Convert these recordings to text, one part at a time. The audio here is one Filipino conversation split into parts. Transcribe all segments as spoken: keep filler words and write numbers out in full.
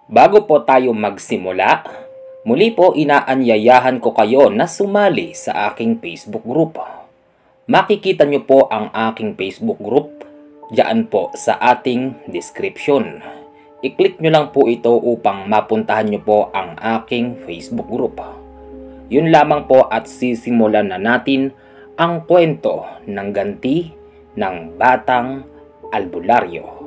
Bago po tayo magsimula, muli po inaanyayahan ko kayo na sumali sa aking Facebook group. Makikita nyo po ang aking Facebook group diyan po sa ating description. I-click nyo lang po ito upang mapuntahan nyo po ang aking Facebook group. Yun lamang po at sisimulan na natin ang kwento ng ganti ng Batang Albularyo.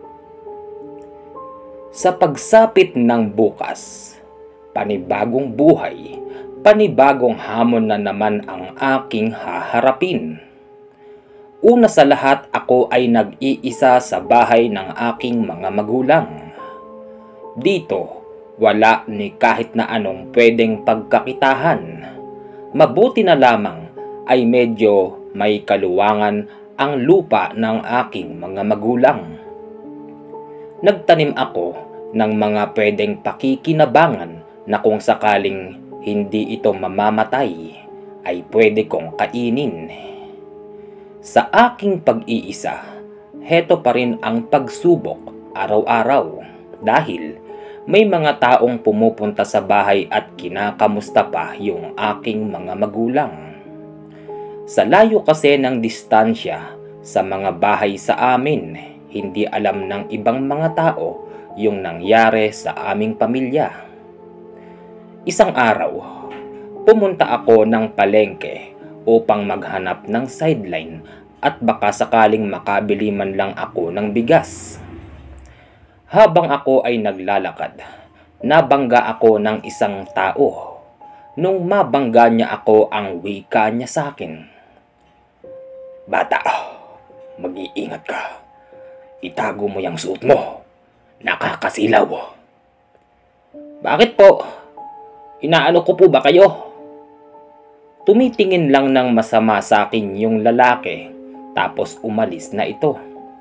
Sa pagsapit ng bukas, panibagong buhay, panibagong hamon na naman ang aking haharapin. Una sa lahat, ako ay nag-iisa sa bahay ng aking mga magulang. Dito, wala ni kahit na anong pwedeng pagkakitahan. Mabuti na lamang ay medyo may kaluwangan ang lupa ng aking mga magulang. Nagtanim ako ng mga pwedeng pakikinabangan na kung sakaling hindi ito mamamatay ay pwede kong kainin. Sa aking pag-iisa, heto pa rin ang pagsubok araw-araw dahil may mga taong pumupunta sa bahay at kinakamusta pa yung aking mga magulang. Sa layo kasi ng distansya sa mga bahay sa amin, hindi alam ng ibang mga tao yung nangyari sa aming pamilya. Isang araw, pumunta ako ng palengke upang maghanap ng sideline at baka sakaling makabili man lang ako ng bigas. Habang ako ay naglalakad, nabangga ako ng isang tao. Nung mabangga niya ako, ang wika niya sa akin, "Bata, mag-iingat ka. Itago mo yung suot mo. Nakakasilaw." "Bakit po? Inaano ko po ba kayo?" Tumitingin lang ng masama sa akin yung lalaki, tapos umalis na ito.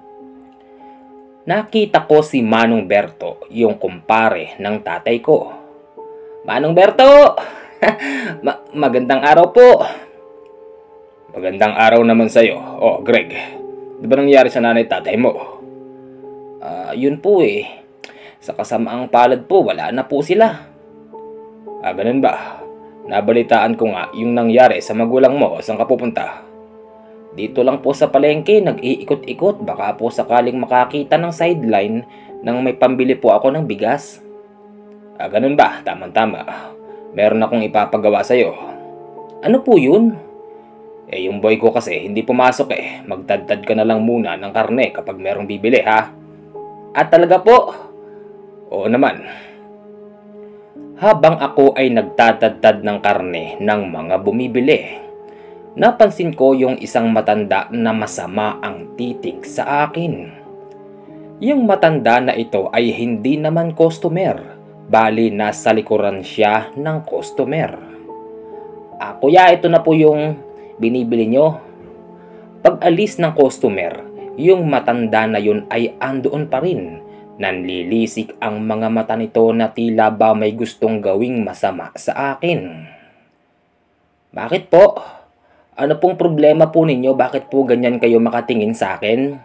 Nakita ko si Manong Berto, yung kumpare ng tatay ko. "Manong Berto! Ma- magandang araw po." "Magandang araw naman sa'yo. Oh, Greg, di ba nangyari sa nanay tatay mo?" Ah, yun po eh. Sa kasamaang palad po, wala na po sila." "Ah, ganun ba? Nabalitaan ko nga yung nangyari sa magulang mo. Saan ka pupunta?" "Dito lang po sa palengke, nag-iikot-ikot. Baka po sakaling makakita ng sideline nang may pambili po ako ng bigas." "Ah, ganun ba? Tama-tama. Meron akong ipapagawa sa'yo." "Ano po yun?" "Eh, yung boy ko kasi hindi pumasok eh. Magtadtad ka na lang muna ng karne kapag merong bibili, ha?" "At talaga po?" "Oo naman." Habang ako ay nagtatadtad ng karne ng mga bumibili, napansin ko yung isang matanda na masama ang titig sa akin. Yung matanda na ito ay hindi naman customer, bali nasa likuran siya ng customer. "Ah, kuya, ito na po yung binibili nyo." Pag alis ng customer, yung matanda na yun ay andoon pa rin. Nanlilisik ang mga mata nito na tila ba may gustong gawing masama sa akin. "Bakit po? Ano pong problema po ninyo? Bakit po ganyan kayo makatingin sa akin?"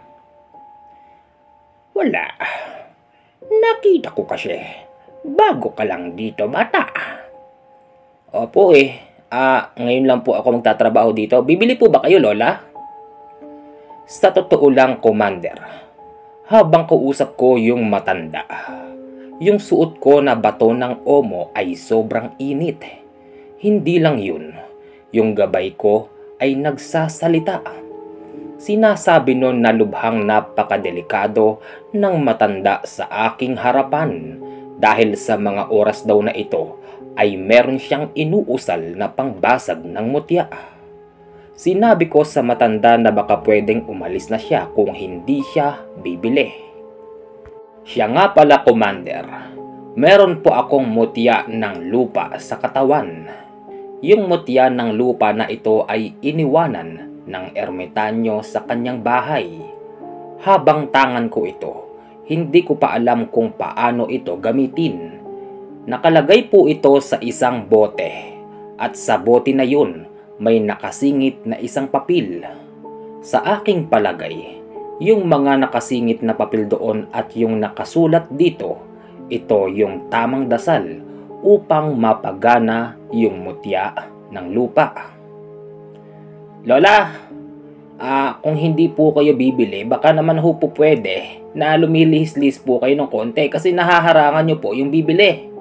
"Wala. Nakita ko kasi. Bago ka lang dito, bata." "Opo eh. Ah, ngayon lang po ako magtatrabaho dito. Bibili po ba kayo, Lola?" Sa totoo lang, Commander, habang kausap ko yung matanda, yung suot ko na bato ng omo ay sobrang init. Hindi lang yun, yung gabay ko ay nagsasalita. Sinasabi nun na lubhang napakadelikado ng matanda sa aking harapan dahil sa mga oras daw na ito ay meron siyang inuusal na pangbasag ng mutya. Sinabi ko sa matanda na baka pwedeng umalis na siya kung hindi siya bibili. Siya nga pala, Commander, meron po akong mutya ng lupa sa katawan. Yung mutya ng lupa na ito ay iniwanan ng ermitanyo sa kanyang bahay. Habang tangan ko ito, hindi ko pa alam kung paano ito gamitin. Nakalagay po ito sa isang bote at sa bote na yun may nakasingit na isang papel. Sa aking palagay, yung mga nakasingit na papel doon at yung nakasulat dito, ito yung tamang dasal upang mapagana yung mutya ng lupa. Lola, ah, kung hindi po kayo bibili, baka naman ho po pwede na lumilihis-lihis po kayo ng konti kasi nahaharangan nyo po yung bibili.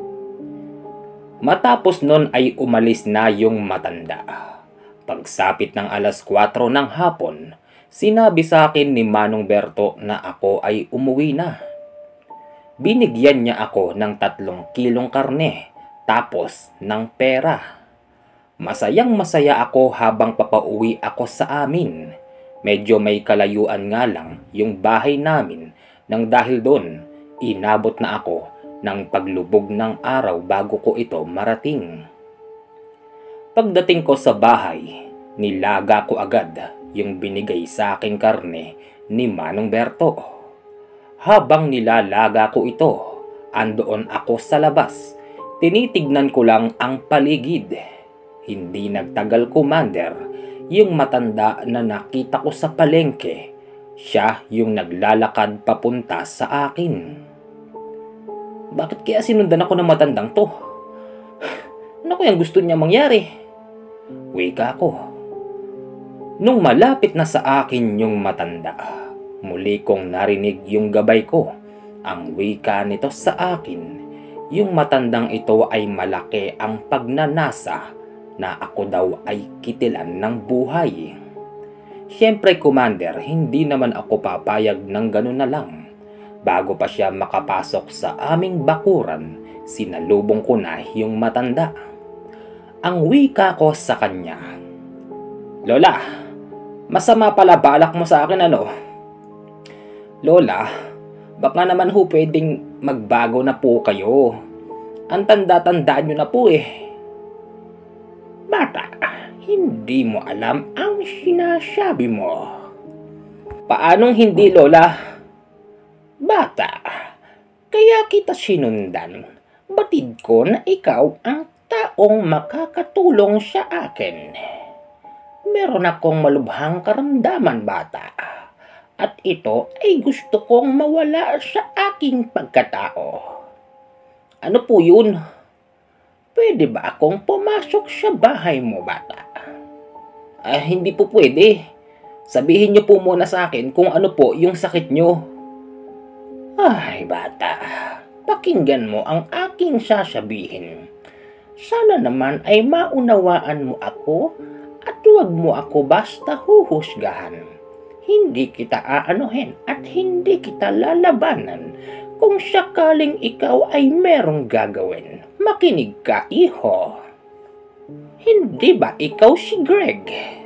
Matapos nun ay umalis na yung matanda. Pagsapit ng alas kwatro ng hapon, sinabi sa akin ni Manong Berto na ako ay umuwi na. Binigyan niya ako ng tatlong kilong karne, tapos ng pera. Masayang masaya ako habang papauwi ako sa amin. Medyo may kalayuan nga lang yung bahay namin nang dahil doon, inabot na ako ng paglubog ng araw bago ko ito marating. Pagdating ko sa bahay, nilaga ko agad yung binigay sa aking karne ni Manong Berto. Habang nilalaga ko ito, andoon ako sa labas. Tinitignan ko lang ang paligid. Hindi nagtagal, Commander, yung matanda na nakita ko sa palengke, siya yung naglalakad papunta sa akin. Bakit kaya sinundan ako ng matandang to? Ano kayang gusto niya mangyari? Wika ko. Nung malapit na sa akin yung matanda, muli kong narinig yung gabay ko. Ang wika nito sa akin, yung matandang ito ay malaki ang pagnanasa na ako daw ay kitilan ng buhay. Siyempre, Commander, hindi naman ako papayag ng ganun na lang. Bago pa siya makapasok sa aming bakuran, sinalubong ko na yung matanda. Ang wika ko sa kanya, Lola, masama pala balak mo sa akin ano? Lola, baka naman ho pwedeng magbago na po kayo. Ang tanda-tandaan nyo na po eh. Bata, hindi mo alam ang sinasabi mo. Paanong hindi, Lola? Bata, kaya kita sinundan. Batid ko na ikaw ang taong makakatulong sa akin. Meron akong malubhang karamdaman, bata. At ito ay gusto kong mawala sa aking pagkatao. Ano po yun? Pwede ba akong pumasok sa bahay mo, bata? Ah, hindi po pwede. Sabihin niyo po muna sa akin kung ano po yung sakit niyo. Ay, bata, pakinggan mo ang aking sasabihin. Sana naman ay maunawaan mo ako at huwag mo ako basta huhusgahan. Hindi kita aanuhin at hindi kita lalabanan kung sakaling ikaw ay merong gagawin. Makinig ka, iho. Hindi ba ikaw si Greg?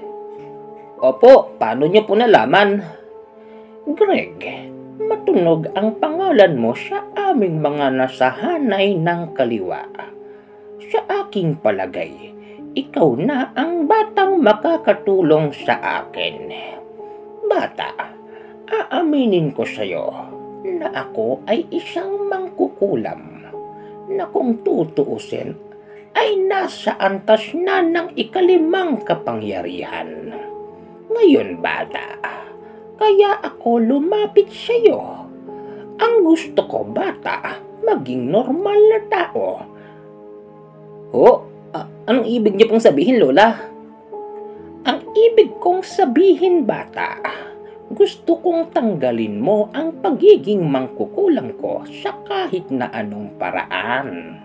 Opo, paano niyo po nalaman? Greg, matunog ang pangalan mo sa aming mga nasahanay ng kaliwa. Sa aking palagay, ikaw na ang batang makakatulong sa akin. Bata, aaminin ko sa iyo na ako ay isang mangkukulam na kung tutuusin ay nasa antas na ng ikalimang kapangyarihan. Ngayon, bata, kaya ako lumapit sa iyo. Ang gusto ko, bata, maging normal na tao. Oh, uh, anong ibig niyo pong sabihin, Lola? Ang ibig kong sabihin, bata, gusto kong tanggalin mo ang pagiging mangkukulam ko sa kahit na anong paraan.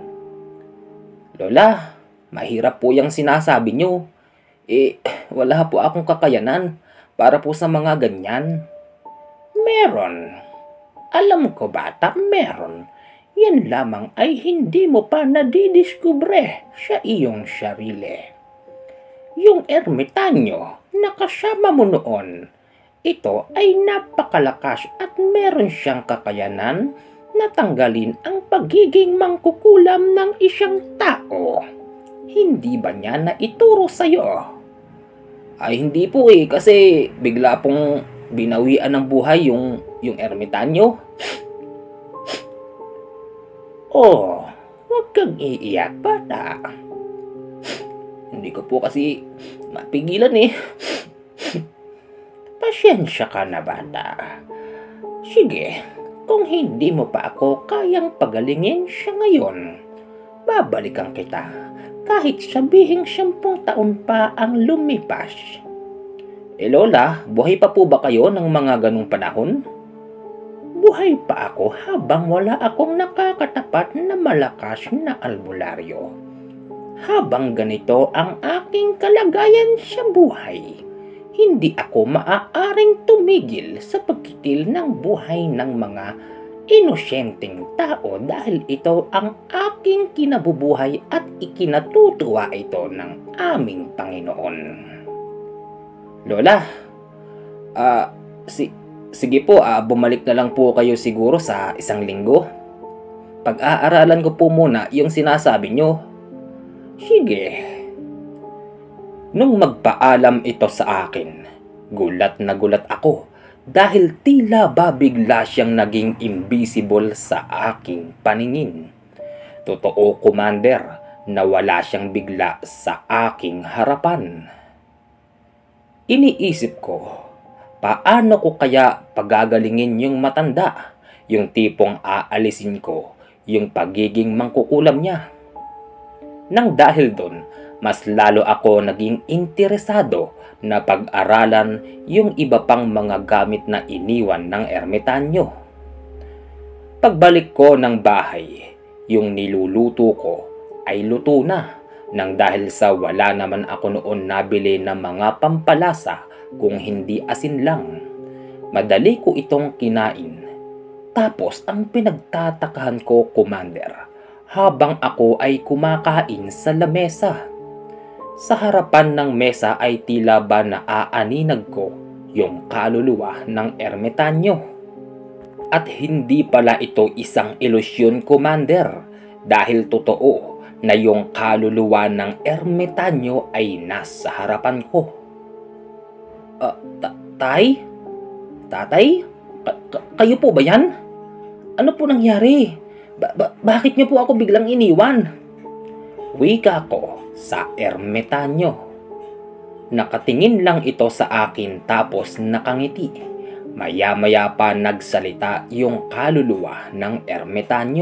Lola, mahirap po yung sinasabi niyo. Eh, wala po akong kakayanan para po sa mga ganyan. Meron. Alam ko, bata, meron. Yan lamang ay hindi mo pa nadidiskubre sa iyong sarili. Yung ermitanyo na kasama mo noon, ito ay napakalakas at meron siyang kakayanan na tanggalin ang pagiging mangkukulam ng isang tao. Hindi ba niya na ituro sa'yo? Ay hindi po eh, kasi bigla pong binawian ng buhay yung, yung ermitanyo. Oh, huwag kang iiyak, bata. Hindi ko po kasi mapigilan eh. Pasyensya ka na, bata. Sige, Kung hindi mo pa ako kayang pagalingin siya ngayon, babalikan kita kahit sabihing siyempung taon pa ang lumipas. Eh Lola, buhay pa po ba kayo ng mga ganong panahon? Buhay pa ako habang wala akong nakakatapat na malakas na albularyo. Habang ganito ang aking kalagayan sa buhay, hindi ako maaaring tumigil sa pagkitil ng buhay ng mga inosyenteng tao dahil ito ang aking kinabubuhay at ikinatutuwa ito ng aming Panginoon. Lola, ah, uh, si... Sige po, uh, bumalik na lang po kayo siguro sa isang linggo. Pag-aaralan ko po muna yung sinasabi nyo. Sige. Nung magpaalam ito sa akin, gulat na gulat ako dahil tila ba bigla siyang naging invisible sa aking paningin. Totoo, Commander, na wala siyang bigla sa aking harapan. Iniisip ko, paano ko kaya pagagalingin yung matanda, yung tipong aalisin ko yung pagiging mangkukulam niya? Nang dahil doon, mas lalo ako naging interesado na pag-aralan yung iba pang mga gamit na iniwan ng ermitanyo. Pagbalik ko ng bahay, yung niluluto ko ay luto na nang dahil sa wala naman ako noon nabili ng mga pampalasa kung hindi asin lang. Madali ko itong kinain. Tapos ang pinagtatakahan ko, Commander, habang ako ay kumakain sa lamesa. Sa harapan ng mesa ay tila ba naaaninag ko yung kaluluwa ng ermitanyo. At hindi pala ito isang ilusyon, Commander, dahil totoo na yung kaluluwa ng ermitanyo ay nasa harapan ko. Uh, tay? Tatay? Ka- ka- kayo po ba yan? Ano po nangyari? Ba- ba- bakit niyo po ako biglang iniwan? Wika ko sa ermitanyo. Nakatingin lang ito sa akin tapos nakangiti. Maya-maya pa nagsalita yung kaluluwa ng ermitanyo.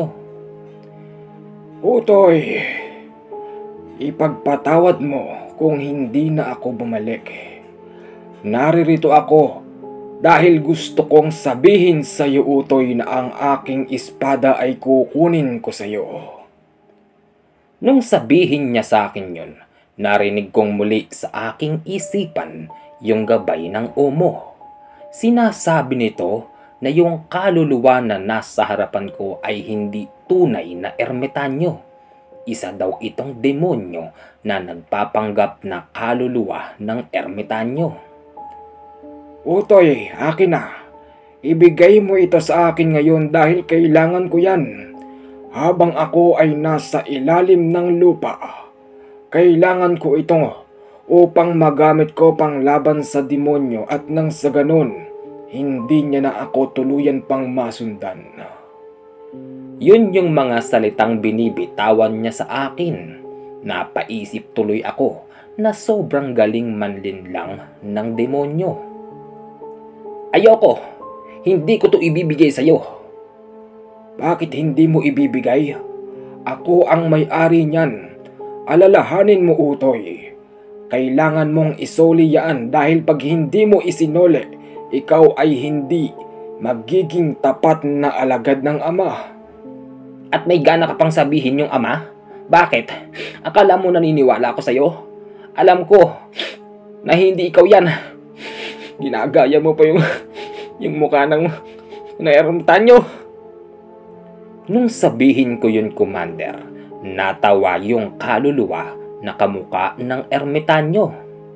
Utoy, ipagpatawad mo kung hindi na ako bumalik. Naririto ako dahil gusto kong sabihin sa iyo, Utoy, na ang aking espada ay kukunin ko sa iyo. Nung sabihin niya sa akin yun, narinig kong muli sa aking isipan yung gabay ng umo. Sinasabi nito na yung kaluluwa na nasa harapan ko ay hindi tunay na ermitanyo. Isa daw itong demonyo na nagpapanggap na kaluluwa ng ermitanyo. Utoy, akin na. Ibigay mo ito sa akin ngayon dahil kailangan ko yan. Habang ako ay nasa ilalim ng lupa, kailangan ko ito upang magamit ko pang laban sa demonyo at nang sa ganon, hindi niya na ako tuluyan pang masundan. Yun yung mga salitang binibitawan niya sa akin. Napaisip tuloy ako na sobrang galing manlinlang ng demonyo. Ayoko, hindi ko to ibibigay sa'yo. Bakit hindi mo ibibigay? Ako ang may-ari niyan. Alalahanin mo, Utoy. Kailangan mong isoli yan dahil pag hindi mo isinole, ikaw ay hindi magiging tapat na alagad ng ama. At may gana ka pang sabihin yung ama? Bakit? Akala mo naniniwala ako sa'yo? Alam ko na hindi ikaw yan. Ginagaya mo pa yung, yung mukha ng ermitanyo. Nung sabihin ko yun, Commander, natawa yung kaluluwa na kamuka ng ermitanyo.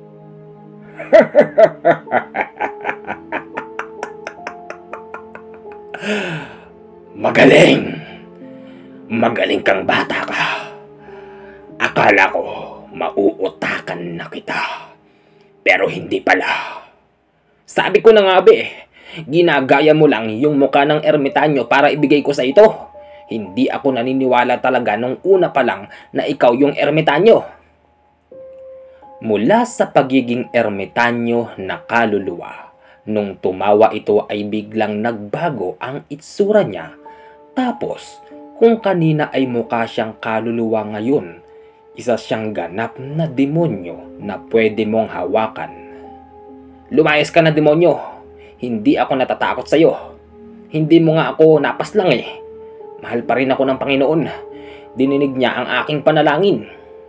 Magaling! Magaling kang bata ka. Akala ko mauutakan na kita. Pero hindi pala. Sabi ko na nga be, ginagaya mo lang yung mukha ng ermitanyo para ibigay ko sa ito. Hindi ako naniniwala talaga nung una pa lang na ikaw yung ermitanyo. Mula sa pagiging ermitanyo na kaluluwa, Nung tumawa ito ay biglang nagbago ang itsura niya. Tapos, kung kanina ay mukha siyang kaluluwa ngayon, isa siyang ganap na demonyo na pwede mong hawakan. Lumayas ka na, demonyo! Hindi ako natatakot sa'yo. Hindi mo nga ako napaslang eh. Mahal pa rin ako ng Panginoon. Dininig niya ang aking panalangin.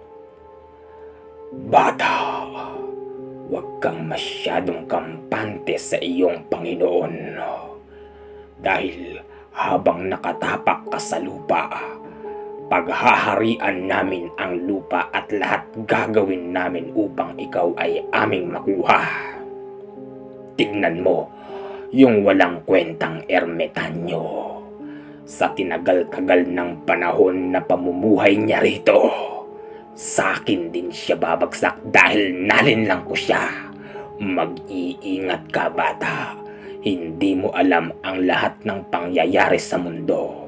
Bata, huwag kang masyadong kampante sa iyong Panginoon. Dahil habang nakatapak ka sa lupa, paghaharian namin ang lupa at lahat gagawin namin upang ikaw ay aming makuha. Tignan mo yung walang kwentang ermitanyo. Sa tinagal-tagal ng panahon na pamumuhay niya rito, sa akin din siya babagsak dahil nalinlang ko siya. Mag-iingat ka, bata. Hindi mo alam ang lahat ng pangyayari sa mundo.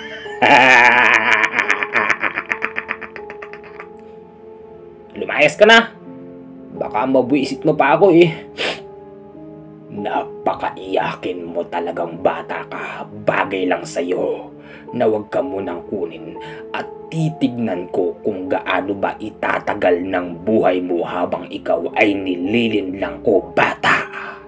Lumayas ka na. Baka mabuisit mo pa ako eh. Napakaiyakin mo talagang bata ka. Bagay lang sa'yo na huwag ka munang kunin at titignan ko kung gaano ba itatagal ng buhay mo habang ikaw ay nililinlang ko, bata.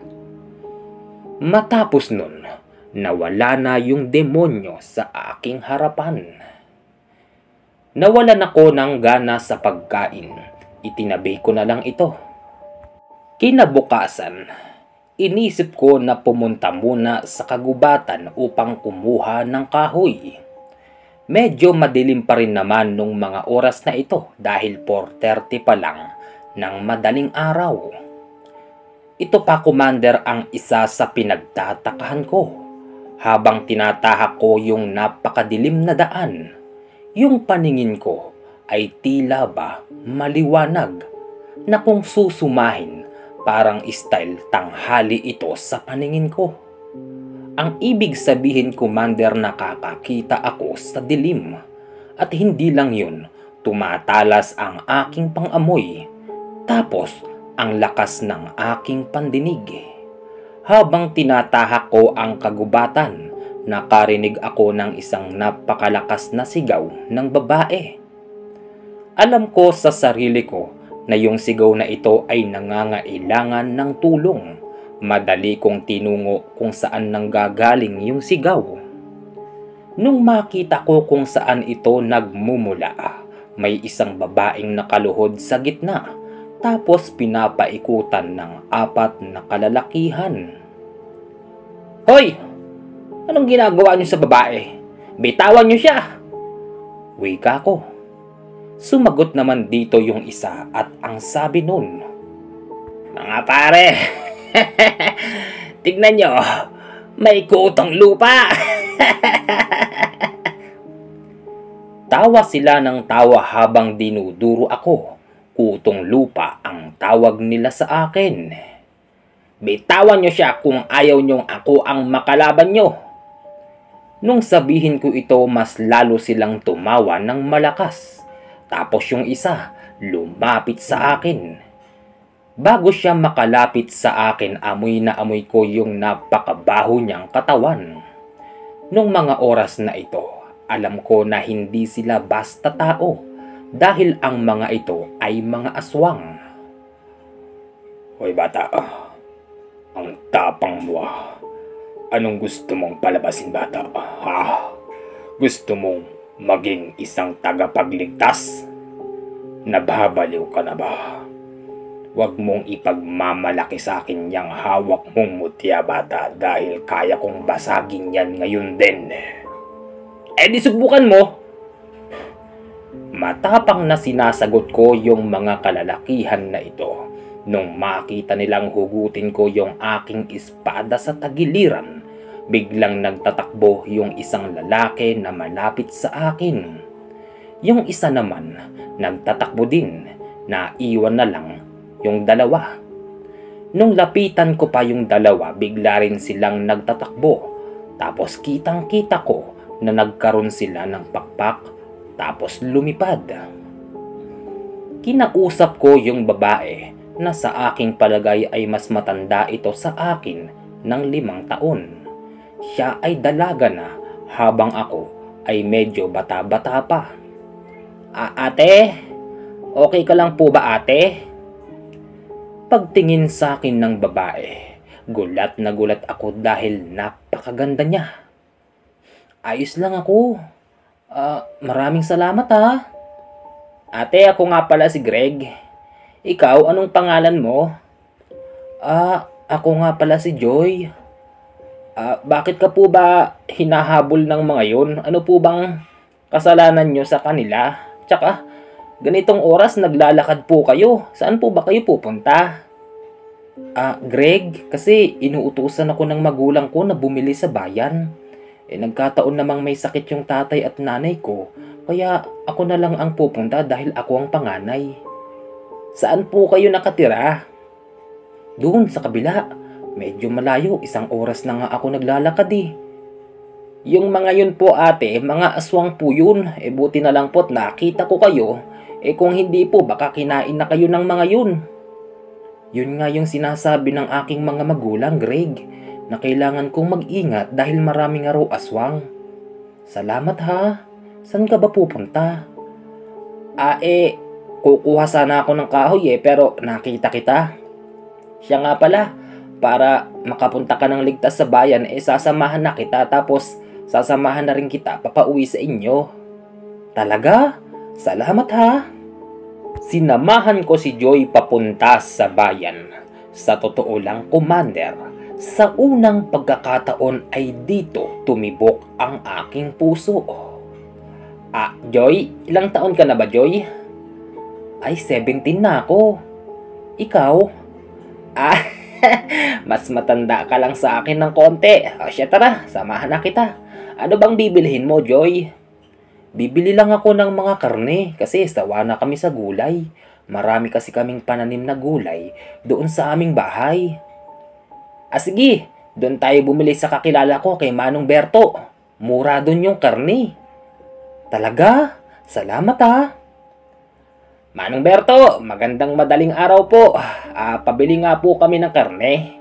Matapos nun, nawala na yung demonyo sa aking harapan. Nawalan ako ng gana sa pagkain. Itinabi ko na lang ito. Kinabukasan, inisip ko na pumunta muna sa kagubatan upang kumuha ng kahoy. Medyo madilim pa rin naman nung mga oras na ito dahil four thirty pa lang ng madaling araw. Ito pa, Commander, ang isa sa pinagtatakahan ko. Habang tinatahak ko yung napakadilim na daan, yung paningin ko ay tila ba maliwanag na kung susumahin, parang style tanghali ito sa paningin ko. Ang ibig sabihin, Commander, nakakakita ako sa dilim. At hindi lang yun, tumatalas ang aking pangamoy. Tapos, ang lakas ng aking pandinig. Habang tinatahak ko ang kagubatan, nakarinig ako ng isang napakalakas na sigaw ng babae. Alam ko sa sarili ko na yung sigaw na ito ay nangangailangan ng tulong. Madali kong tinungo kung saan nanggagaling yung sigaw. Nung makita ko kung saan ito nagmumula, may isang babaeng nakaluhod sa gitna, tapos pinapaikutan ng apat na kalalakihan. Hoy! Anong ginagawa niyo sa babae? Bitawan niyo siya! Wika ko. Sumagot naman dito yung isa at ang sabi nun, mga pare, tignan nyo, may kutong lupa. Tawa sila ng tawa habang dinuduro ako. Kutong lupa ang tawag nila sa akin. Bitawan nyo siya kung ayaw nyong ako ang makalaban nyo. Nung sabihin ko ito, mas lalo silang tumawa ng malakas. Tapos yung isa, lumapit sa akin. Bago siya makalapit sa akin, amoy na amoy ko yung napakabaho niyang katawan. Nung mga oras na ito, alam ko na hindi sila basta tao. Dahil ang mga ito ay mga aswang. Hoy bata, ang tapang mo. Anong gusto mong palabasin, bata? Ha? Gusto mong maging isang tagapagligtas? Nababaliw ka na ba? Huwag mong ipagmamalaki sa akin yang hawak mong mutya, bata, dahil kaya kong basagin yan ngayon din. Eh di subukan mo! Matapang na sinasagot ko yung mga kalalakihan na ito nung makita nilang hugutin ko yung aking espada sa tagiliran. Biglang nagtatakbo yung isang lalaki na malapit sa akin. Yung isa naman nagtatakbo din, na iwan na lang yung dalawa. Nung lapitan ko pa yung dalawa, bigla rin silang nagtatakbo. Tapos kitang-kita ko na nagkaroon sila ng pakpak. Tapos lumipad. Kinausap ko yung babae na sa aking palagay ay mas matanda ito sa akin ng limang taon. Siya ay dalaga na habang ako ay medyo bata-bata pa. "A ate, okay ka lang po ba ate?" Pagtingin sa akin ng babae, gulat na gulat ako dahil napakaganda niya. "Ayos lang ako. Ah, maraming salamat ha." "Ate, ako nga pala si Greg. Ikaw, anong pangalan mo?" "Ah, ako nga pala si Joy." "Ah, bakit ka po ba hinahabol ng mga yun? Ano po bang kasalanan nyo sa kanila? Tsaka, ganitong oras naglalakad po kayo. Saan po ba kayo pupunta?" "Ah, Greg, kasi inuutusan ako ng magulang ko na bumili sa bayan. Eh, nagkataon namang may sakit yung tatay at nanay ko, kaya ako na lang ang pupunta dahil ako ang panganay." "Saan po kayo nakatira?" "Doon sa kabila. Medyo malayo, isang oras na nga ako naglalakad eh." "Yung mga yun po ate, mga aswang po yun. Eh buti na lang po't nakita ko kayo. Eh kung hindi po, baka kinain na kayo ng mga yun." "Yun nga yung sinasabi ng aking mga magulang, Greg, na kailangan kong mag-ingat dahil marami nga raw aswang." "Salamat ha. Saan ka ba pupunta?" "Ah eh, kukuha sana ako ng kahoy eh, pero nakita kita. Siya nga pala, para makapunta ka ng ligtas sa bayan, eh sasamahan na kita, tapos sasamahan na rin kita papauwi sa inyo." "Talaga? Salamat ha." Sinamahan ko si Joy papunta sa bayan. Sa totoo lang, Commander, sa unang pagkakataon ay dito tumibok ang aking puso. "Ah, Joy, ilang taon ka na ba, Joy?" "Ay, seventeen na ako. Ikaw?" "Ah, mas matanda ka lang sa akin ng konti. O siya, tara, samahan na kita. Ano bang bibilhin mo, Joy?" "Bibili lang ako ng mga karne kasi sawa na kami sa gulay. Marami kasi kaming pananim na gulay doon sa aming bahay." "Ah, sige, doon tayo bumili sa kakilala ko kay Manong Berto. Mura doon yung karne." "Talaga? Salamat ha." "Manong Berto, magandang madaling araw po. Ah, pabili nga po kami ng karne."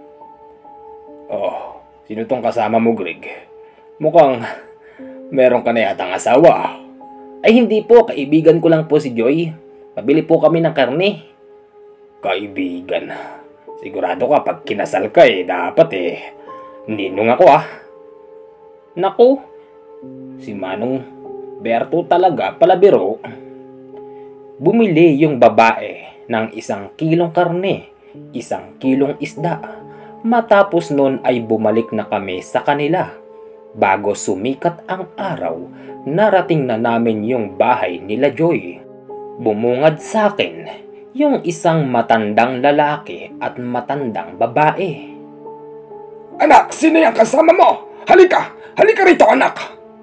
"Oh, sino tong kasama mo, Greg? Mukhang meron ka na yatang asawa." "Ay hindi po, kaibigan ko lang po si Joy. Pabili po kami ng karne." "Kaibigan? Sigurado ka pag kinasal ka eh, dapat eh. Ninong ako ah." "Naku, si Manong Berto talaga palabiro." Bumili yung babae ng isang kilong karne, isang kilong isda. Matapos nun ay bumalik na kami sa kanila. Bago sumikat ang araw, narating na namin yung bahay nila Joy. Bumungad sa akin yung isang matandang lalaki at matandang babae. "Anak, sino yung kasama mo? Halika! Halika rito, anak!"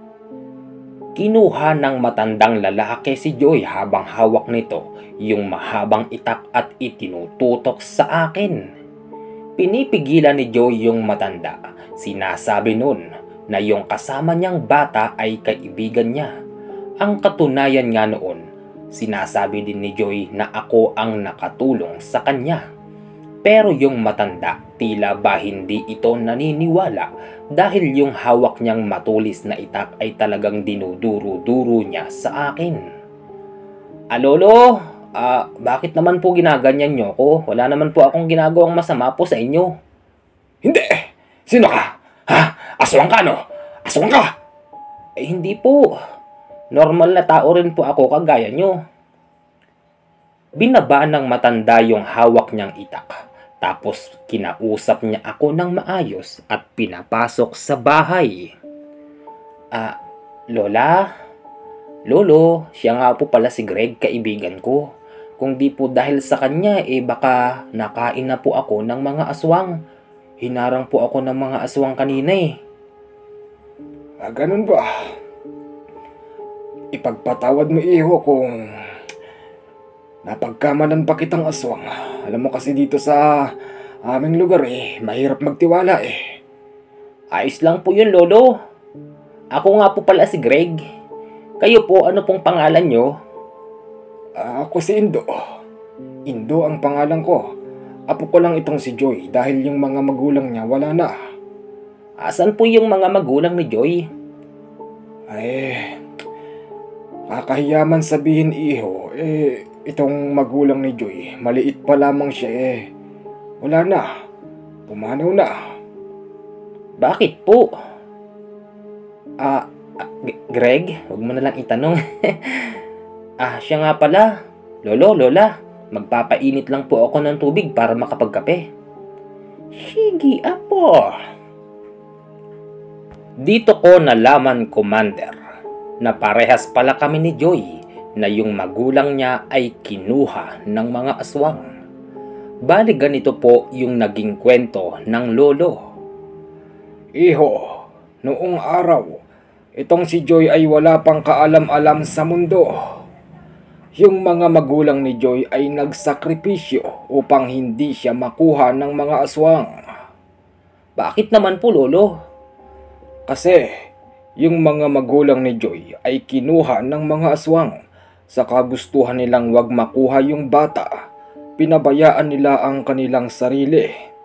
Kinuha ng matandang lalaki si Joy habang hawak nito yung mahabang itak at itinututok sa akin. Pinipigilan ni Joy yung matanda. Sinasabi nun na yung kasama niyang bata ay kaibigan niya. Ang katunayan nga noon, sinasabi din ni Joy na ako ang nakatulong sa kanya. Pero yung matanda, tila ba hindi ito naniniwala dahil yung hawak niyang matulis na itak ay talagang dinuduro-duro niya sa akin. "Ah, Lolo, ah, bakit naman po ginaganyan niyo ko? Wala naman po akong ginagawang masama po sa inyo." "Hindi! Sino ka? Ha? Aswang ka, no? Aswang ka!" "Eh, hindi po. Normal na tao rin po ako kagaya niyo." Binaba ng matanda yung hawak niyang itak. Tapos kinausap niya ako ng maayos at pinapasok sa bahay. "Ah, Lola? Lolo, siya nga po pala si Greg, kaibigan ko. Kung di po dahil sa kanya, eh baka nakain na po ako ng mga aswang. Hinarang po ako ng mga aswang kanina eh." "Ah, ganun ba? Ipagpatawad mo, iho, kung napagkamalan pa kitang aswang. Alam mo kasi dito sa aming lugar eh, mahirap magtiwala eh." "Ayos lang po yun, Lolo. Ako nga po pala si Greg. Kayo po, ano pong pangalan nyo?" "Ah, ako si Indo. Indo ang pangalan ko. Apo ko lang itong si Joy dahil yung mga magulang niya wala na. Asan po yung mga magulang ni Joy? Ay, kakahiyaman sabihin iho, eh, itong magulang ni Joy, maliit pa lamang siya eh. Wala na, pumanaw na. Bakit po? Ah, ah, G- Greg, huwag mo na lang itanong. Ah, siya nga pala. Lolo, Lola, magpapainit lang po ako ng tubig para makapagkape. Sige, apo. Dito ko nalaman, Commander, na parehas pala kami ni Joy na yung magulang niya ay kinuha ng mga aswang. Bali ganito po yung naging kwento ng lolo. Iho, noong araw, itong si Joy ay wala pang kaalam-alam sa mundo. Yung mga magulang ni Joy ay nagsakripisyo upang hindi siya makuha ng mga aswang. Bakit naman po, lolo? Kasi yung mga magulang ni Joy ay kinuha ng mga aswang sa kagustuhan nilang wag makuha yung bata. Pinabayaan nila ang kanilang sarili.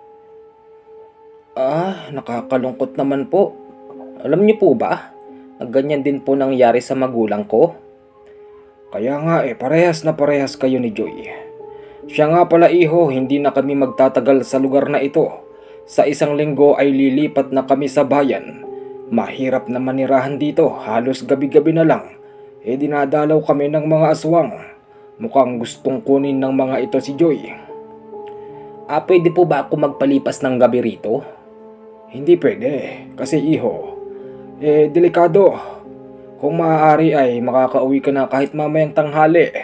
Ah, nakakalungkot naman po. Alam niyo po ba, na ganyan din po nangyari sa magulang ko? Kaya nga eh, parehas na parehas kayo ni Joy. Siya nga pala iho, hindi na kami magtatagal sa lugar na ito. Sa isang linggo ay lilipat na kami sa bayan. Mahirap na manirahan dito, halos gabi-gabi na lang. Eh dinadalaw kami ng mga aswang. Mukhang gustong kunin ng mga ito si Joy. Ah, pwede po ba ako magpalipas ng gabi rito? Hindi pwede, kasi iho, eh delikado. Kung maaari ay makakauwi ka na kahit mamayang tanghali.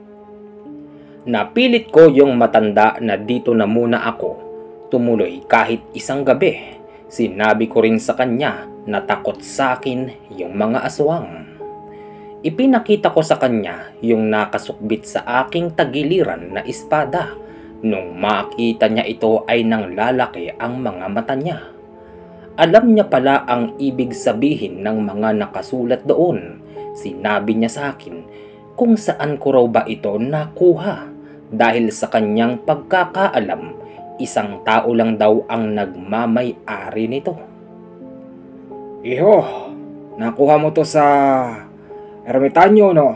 Napilit ko yung matanda na dito na muna ako tumuloy kahit isang gabi. Sinabi ko rin sa kanya na takot sa akin yung mga aswang. Ipinakita ko sa kanya yung nakasukbit sa aking tagiliran na espada. Nung makita niya ito ay nang lalaki ang mga mata niya. Alam niya pala ang ibig sabihin ng mga nakasulat doon. Sinabi niya sa akin kung saan ko raw ba ito nakuha. Dahil sa kanyang pagkakaalam, isang tao lang daw ang nagmamay-ari nito. Iho, nakuha mo to sa ermitanyo, no?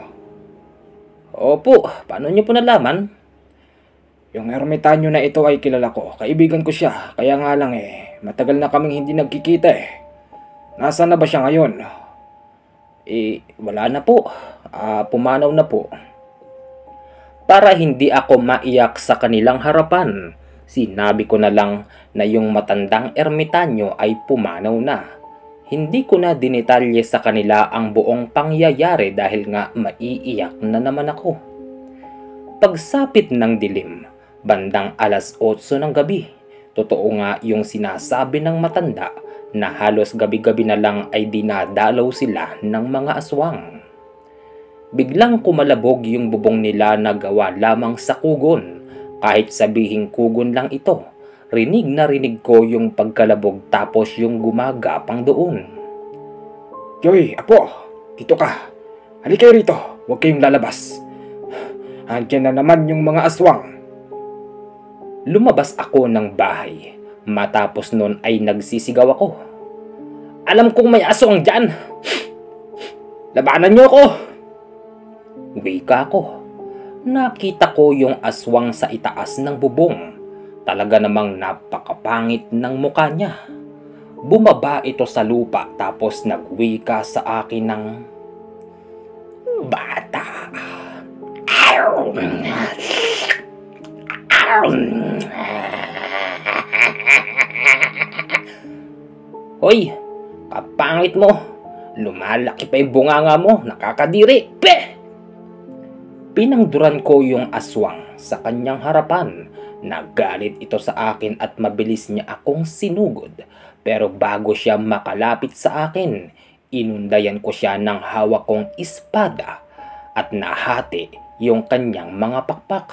Opo, paano niyo po nalaman? Yung ermitanyo na ito ay kilala ko. Kaibigan ko siya. Kaya nga lang eh, matagal na kaming hindi nagkikita eh. Nasaan na ba siya ngayon? Eh, wala na po. Ah, pumanaw na po. Para hindi ako maiyak sa kanilang harapan, sinabi ko na lang na yung matandang ermitanyo ay pumanaw na. Hindi ko na dinitalye sa kanila ang buong pangyayari dahil nga maiiyak na naman ako. Pagsapit ng dilim, bandang alas otso ng gabi, totoo nga yung sinasabi ng matanda na halos gabi-gabi na lang ay dinadalaw sila ng mga aswang. Biglang kumalabog yung bubong nila na gawa lamang sa kugon. Kahit sabihing kugon lang ito, rinig na rinig ko yung pagkalabog tapos yung gumagapang doon. Joy, apo, dito ka. Halika kayo rito, huwag kayong lalabas. Andiyan na naman yung mga aswang. Lumabas ako ng bahay. Matapos nun ay nagsisigaw ako. Alam kong may aswang dyan! Labanan niyo ako! Wika ko. Nakita ko yung aswang sa itaas ng bubong. Talaga namang napakapangit ng mukha niya. Bumaba ito sa lupa tapos nagwika sa akin ng bata. Hoy, kapangit mo. Lumalaki pa yung bunganga mo. Nakakadiri. Pe! Pinangduran ko yung aswang sa kanyang harapan. Nagalit ito sa akin at mabilis niya akong sinugod. Pero bago siya makalapit sa akin, inundayan ko siya ng hawak kong espada at nahati yung kanyang mga pakpak.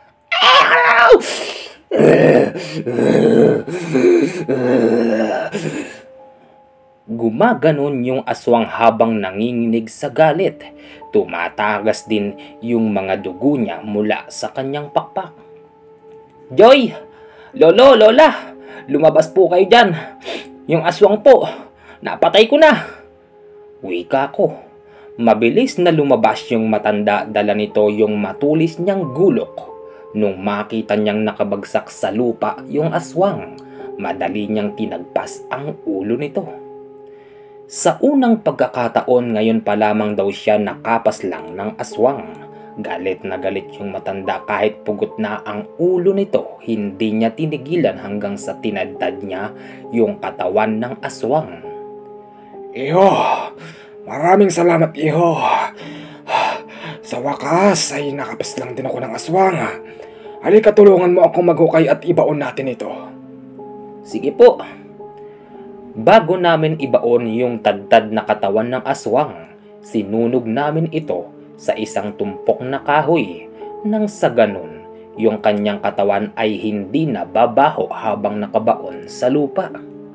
Gumaganon yung aswang habang nanginginig sa galit. Tumatagas din yung mga dugo niya mula sa kanyang pakpak. Joy! Lolo, lola, lumabas po kayo dyan. Yung aswang po, napatay ko na. Wika ko. Mabilis na lumabas yung matanda, dala nito yung matulis niyang gulok. Nung makita niyang nakabagsak sa lupa yung aswang, madali niyang tinagpas ang ulo nito. Sa unang pagkakataon, ngayon pa lamang daw siya nakapas lang ng aswang. Galit na galit yung matanda kahit pugot na ang ulo nito. Hindi niya tinigilan hanggang sa tinadtad niya yung katawan ng aswang. Iho, maraming salamat, Iho. Sa wakas ay nakapas lang din ako ng aswang. Halika, tulungan mo akong maghukay at ibaon natin ito. Sige po. Bago namin ibaon yung tadtad na katawan ng aswang, sinunog namin ito sa isang tumpok na kahoy nang sa ganun yung kanyang katawan ay hindi na babaho habang nakabaon sa lupa.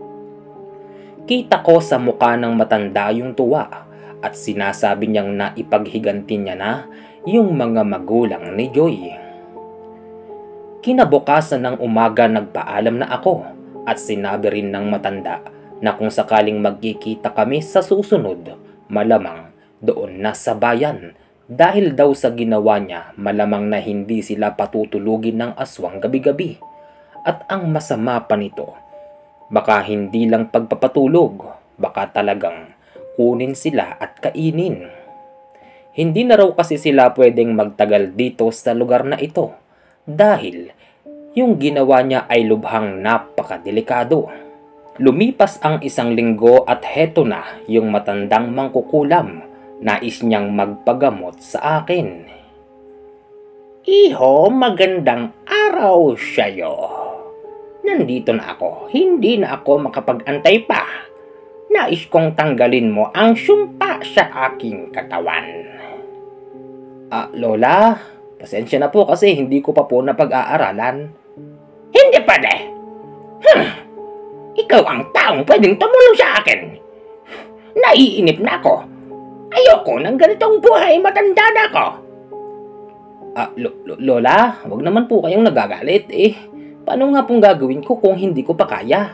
Kita ko sa mukha ng matanda yung tuwa at sinasabi niyang naipaghiganti niya na yung mga magulang ni Joy. Kinabukasan ng umaga nagpaalam na ako at sinabi rin ng matanda na kung sakaling magkikita kami sa susunod, malamang doon na sa bayan dahil daw sa ginawa niya malamang na hindi sila patutulugin ng aswang gabi-gabi. At ang masama pa nito, baka hindi lang pagpapatulog, baka talagang kunin sila at kainin. Hindi na raw kasi sila pwedeng magtagal dito sa lugar na ito dahil yung ginawa niya ay lubhang napakadelikado. Lumipas ang isang linggo at heto na yung matandang mangkukulam. Nais niyang magpagamot sa akin. Iho, magandang araw sa'yo. Nandito na ako, hindi na ako makapag-antay pa. Nais kong tanggalin mo ang sumpa sa aking katawan. Ah, Lola, pasensya na po kasi hindi ko pa po napag-aaralan. Hindi pwede. Hmm. Ikaw ang taong pwedeng tumulong sa akin. Naiinip na ako. Ayoko ng ganitong buhay, matanda na ako. Ah, lo- lo- Lola, wag naman po kayong nagagalit eh. Paano nga pong gagawin ko kung hindi ko pa kaya?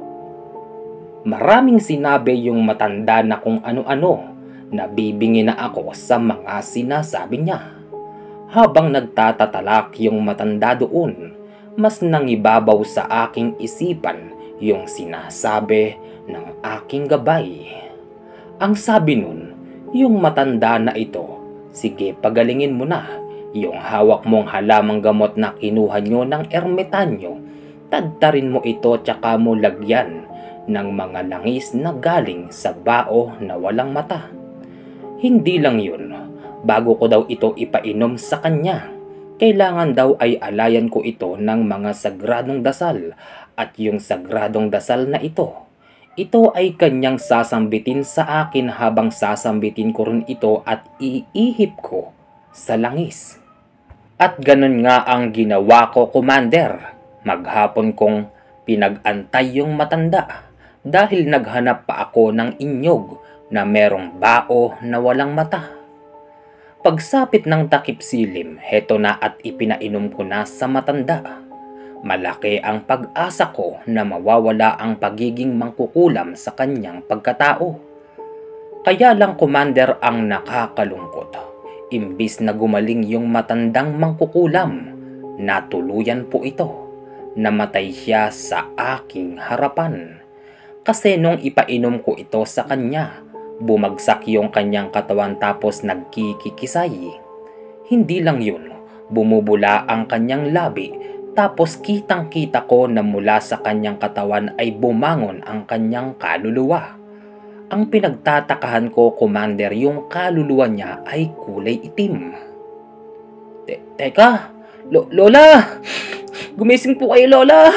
Maraming sinabi yung matanda na kung ano-ano. Nabibingi na ako sa mga sinasabi niya. Habang nagtatatalak yung matanda doon, mas nangibabaw sa aking isipan yung sinasabi ng aking gabay. Ang sabi nun, yung matanda na ito, sige pagalingin mo na yung hawak mong halamang gamot na kinuha nyo ng ermitanyo. Tadtarin mo ito tsaka mo lagyan ng mga langis na galing sa bao na walang mata. Hindi lang yun, bago ko daw ito ipainom sa kanya, kailangan daw ay alayan ko ito ng mga sagradong dasal at yung sagradong dasal na ito, ito ay kanyang sasambitin sa akin habang sasambitin ko rin ito at iihip ko sa langis. At ganun nga ang ginawa ko, Commander. Maghapon kong pinag-antay yung matanda dahil naghanap pa ako ng inyog na merong bao na walang mata. Pagsapit ng takip silim, heto na at ipinainom ko na sa matanda. Malaki ang pag-asa ko na mawawala ang pagiging mangkukulam sa kanyang pagkatao. Kaya lang, Commander, ang nakakalungkot. Imbis na gumaling yung matandang mangkukulam, natuluyan po ito. Namatay siya sa aking harapan. Kasi nung ipainom ko ito sa kanya, bumagsak yung kanyang katawan tapos nagkikikisay. Hindi lang yun, bumubula ang kanyang labi tapos kitang-kita ko na mula sa kanyang katawan ay bumangon ang kanyang kaluluwa. Ang pinagtatakahan ko, Commander, yung kaluluwa niya ay kulay itim. Te Teka, Lo Lola! Gumising po kayo, Lola!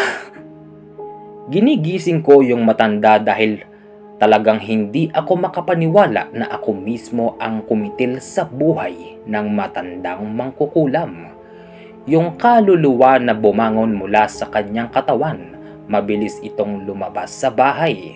Ginigising ko yung matanda dahil talagang hindi ako makapaniwala na ako mismo ang kumitil sa buhay ng matandang mangkukulam. Yung kaluluwa na bumangon mula sa kanyang katawan, mabilis itong lumabas sa bahay.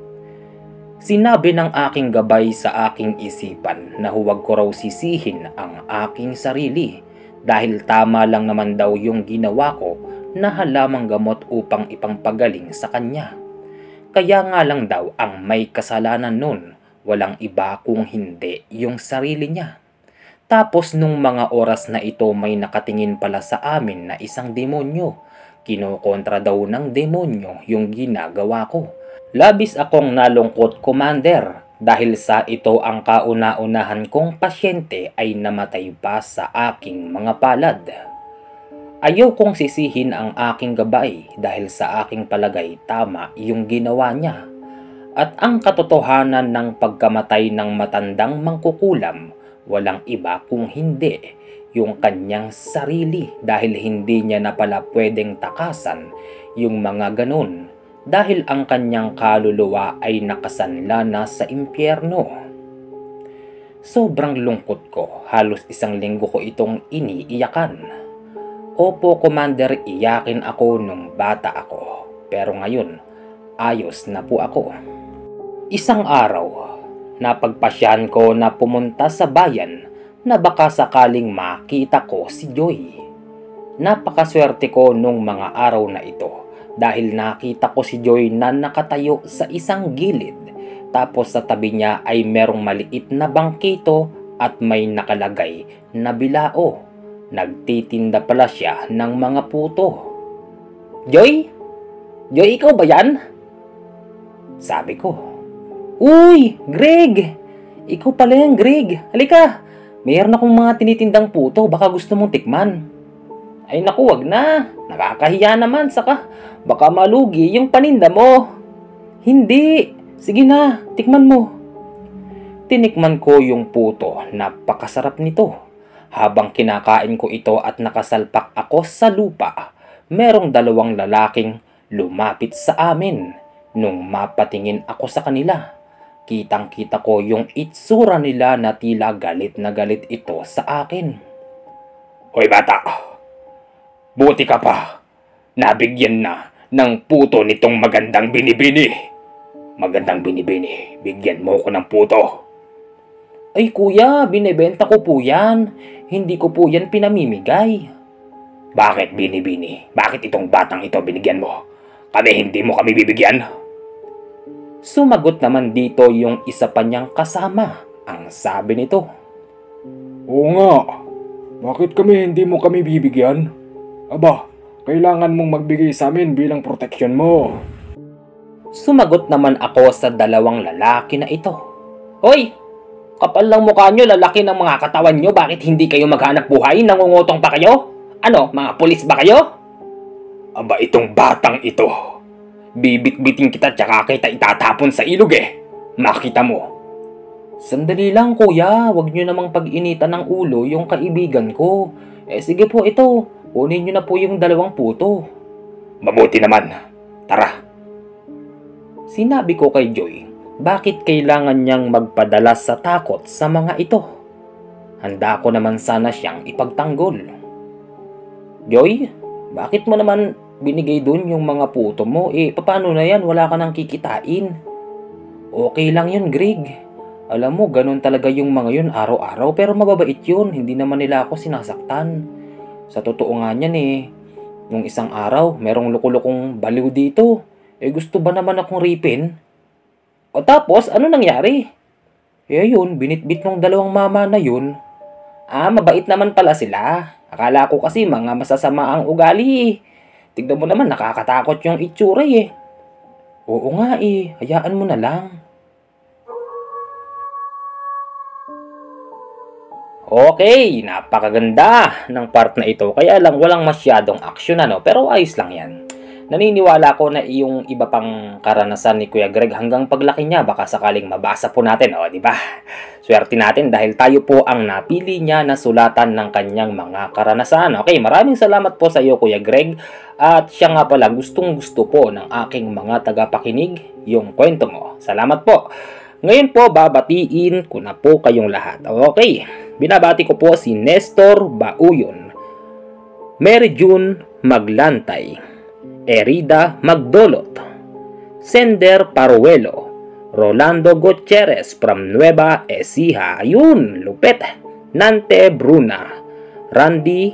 Sinabi ng aking gabay sa aking isipan na huwag ko raw sisihin ang aking sarili dahil tama lang naman daw yung ginawa ko na halamang gamot upang ipangpagaling sa kanya. Kaya nga lang daw ang may kasalanan nun, walang iba kung hindi yung sarili niya. Tapos nung mga oras na ito may nakatingin pala sa amin na isang demonyo. Kinokontra daw ng demonyo yung ginagawa ko. Labis akong nalungkot, Commander, dahil sa ito ang kauna-unahan kong pasyente ay namatay pa sa aking mga palad. Ayaw kong sisihin ang aking gabay dahil sa aking palagay tama yung ginawa niya. At ang katotohanan ng pagkamatay ng matandang mangkukulam, walang iba kung hindi yung kanyang sarili dahil hindi niya na pala pwedeng takasan yung mga ganun dahil ang kanyang kaluluwa ay nakasanla na sa impyerno. Sobrang lungkot ko, halos isang linggo ko itong iniiyakan. Opo, Commander, iyakin ako nung bata ako, pero ngayon ayos na po ako. Isang araw, napagpasyan ko na pumunta sa bayan na baka sakaling makita ko si Joy. Napakaswerte ko nung mga araw na ito dahil nakita ko si Joy na nakatayo sa isang gilid tapos sa tabi niya ay merong maliit na bangkito at may nakalagay na bilao. Nagtitinda pala siya ng mga puto. Joy? Joy, ikaw ba yan? Sabi ko. Uy, Greg! Ikaw pala yan, Greg. Halika, mayroon akong mga tinitindang puto, baka gusto mong tikman. Ay naku, wag na. Nakakahiya naman, saka baka malugi yung paninda mo. Hindi, sige na, tikman mo. Tinikman ko yung puto, napakasarap nito. Habang kinakain ko ito at nakasalpak ako sa lupa, merong dalawang lalaking lumapit sa amin. Nung mapatingin ako sa kanila, kitang-kita ko yung itsura nila na tila galit na galit ito sa akin. Hoy bata, buti ka pa. Nabigyan na ng puto nitong magandang binibini. Magandang binibini, bigyan mo ko ng puto. Ay kuya, binibenta ko po yan. Hindi ko po yan pinamimigay. Bakit binibini? Bakit itong batang ito binigyan mo? Kami hindi mo kami bibigyan? Sumagot naman dito yung isa pa niyang kasama. Ang sabi nito. Oo nga. Bakit kami hindi mo kami bibigyan? Aba, kailangan mong magbigay sa amin bilang proteksyon mo. Sumagot naman ako sa dalawang lalaki na ito. Hoy! Kapal lang mukha nyo, lalaki ng mga katawan nyo, bakit hindi kayo maghanap buhay? Nangungutong pa kayo? Ano, mga pulis ba kayo? Aba, itong batang ito. Bibit-biting kita tsaka kita itatapon sa ilog eh. Makita mo. Sandali lang kuya, wag nyo namang pag-initan ng ulo yung kaibigan ko. Eh sige po ito, kunin nyo na po yung dalawang puto. Mabuti naman. Tara. Sinabi ko kay Joy, bakit kailangan niyang magpadala sa takot sa mga ito? Handa ko naman sana siyang ipagtanggol. Joy, bakit mo naman binigay dun yung mga puto mo? Eh, paano na yan? Wala ka nang kikitain. Okay lang yun, Greg. Alam mo, ganun talaga yung mga yun araw-araw. Pero mababait yun. Hindi naman nila ako sinasaktan. Sa totoo nga niyan eh. Nung isang araw, merong lukulukong baliw dito. Eh, gusto ba naman akong ripin? O tapos, ano nangyari? Eh yun, binitbit ng dalawang mama na yun. Ah, mabait naman pala sila. Akala ko kasi mga masasama ang ugali. Tignan mo naman, nakakatakot yung itsura eh. Oo nga eh, hayaan mo na lang. Okay, napakaganda ng part na ito. Kaya lang walang masyadong action ano, pero ayos lang yan. Naniniwala ko na yung iba pang karanasan ni Kuya Greg hanggang paglaki niya baka sakaling mabasa po natin, o di ba? Swerte natin dahil tayo po ang napili niya na sulatan ng kanyang mga karanasan. Okay, maraming salamat po sa iyo Kuya Greg. At siya nga pala gustong-gusto po ng aking mga tagapakinig yung kwento mo. Salamat po. Ngayon po babatiin ko na po kayong lahat. Okay, binabati ko po si Nestor Bauyon, Mary June Maglantay, Erida Magdolot, Sender Paruelo, Rolando Gutierrez from Nueva Ecija, ayun, lupet, Nante Bruna, Randy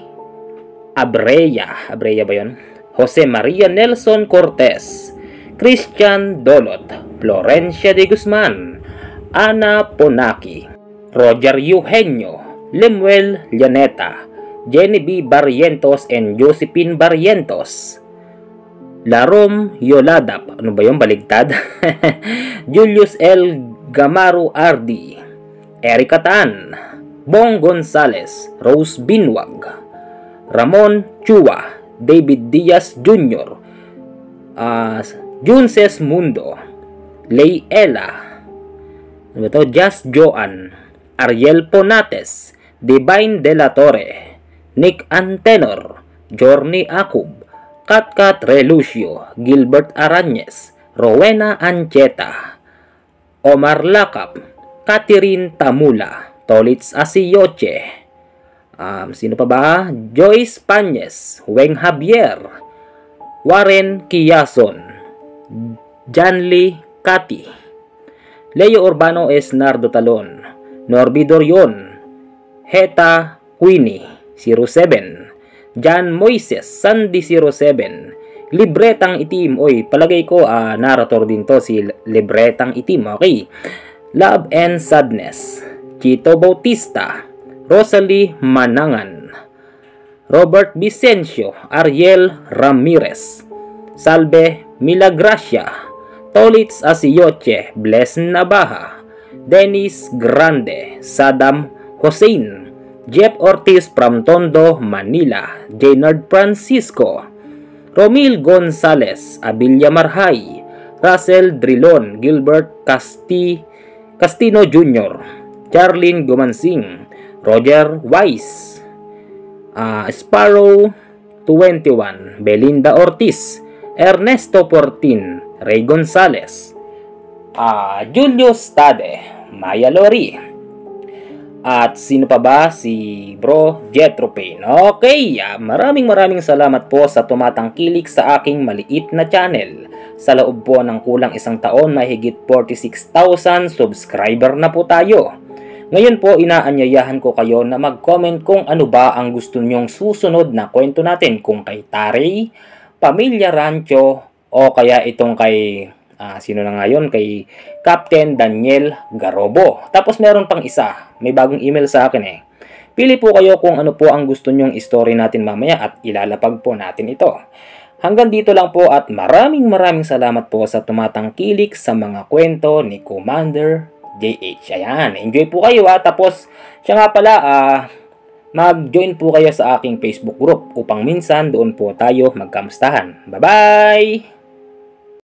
Abreya, Abreya ba yun? Jose Maria Nelson Cortez, Christian Dolot, Florencia de Guzman, Ana Ponaki, Roger Eugenio, Lemuel Llaneta, Jenny B. Barrientos and Josephine Barrientos, Larom Yoladap, ano ba yung baligtad? Julius L. Gamaru Ardi, Erica Tan, Bong Gonzales, Rose Binwag, Ramon Chua, David Diaz Junior, uh, Junces Mundo, Layela, ano ba to? Just Joan, Ariel Ponates, Divine De La Torre, Nick Antenor, Journey Acub, Katkat Relucio, Gilbert Arañez, Rowena Ancheta, Omar Lakap, Catherine Tamula, Tolitz Asiyoche, um, sino pa ba? Joyce Panyes, Weng Javier, Warren Kiyason, Janly Kati, Leo Urbano S. Nardo Talon, Norby Dorion, Heta Queenie, zero seven, John Moises, Sandy zero seven, Libretang Itim, oy, palagay ko, uh, narrator din to, si Libretang Itim, okay. Love and Sadness, Chito Bautista, Rosalie Manangan, Robert Vicencio, Ariel Ramirez, Salve Milagracia, Tolitz Asiyoche, Bless Nabaja, Dennis Grande, Saddam Hussein, Jeff Ortiz from Tondo, Manila, Jaynard Francisco, Romil Gonzales, Abilia Marhay, Russell Drilon, Gilbert Casti, Castino Junior, Charlene Gumansing, Roger Weiss, uh, Sparrow twenty-one, Belinda Ortiz, Ernesto Portin, Ray Gonzales, uh, Julius Tade, Maya Lori, at sino pa ba? Si Bro Jetro Payne. Okay, uh, maraming maraming salamat po sa tumatangkilik sa aking maliit na channel. Sa loob po ng kulang isang taon, may higit forty-six thousand subscriber na po tayo. Ngayon po, inaanyayahan ko kayo na mag-comment kung ano ba ang gusto nyong susunod na kwento natin. Kung kay Taray, Pamilya Rancho, o kaya itong kay... Ah, sino na ngayon? Kay Captain Daniel Garobo. Tapos meron pang isa. May bagong email sa akin eh. Pili po kayo kung ano po ang gusto nyong story natin mamaya at ilalapag po natin ito. Hanggang dito lang po at maraming maraming salamat po sa tumatangkilik sa mga kwento ni Commander J H. Ayan, enjoy po kayo ha. Tapos, siya nga pala, ah, mag-join po kayo sa aking Facebook group upang minsan doon po tayo magkamustahan. Bye-bye!